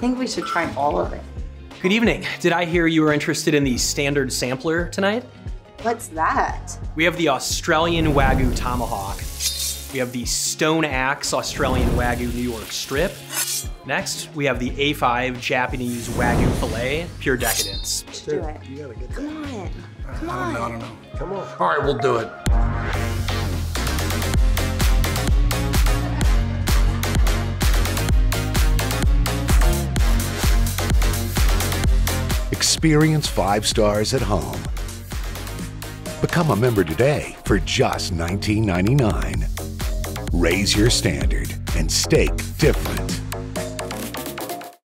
think we should try all of it. Good evening. Did I hear you were interested in the standard sampler tonight? What's that? We have the Australian Wagyu Tomahawk. We have the Stone Axe Australian Wagyu New York Strip. Next, we have the A5 Japanese Wagyu Filet, Pure Decadence. Let's do it. You gotta get that. Come on. Come I on. don't know. Come on. All right, we'll do it. Experience 5 stars at home. Become a member today for just $19.99. Raise your standard and steak different.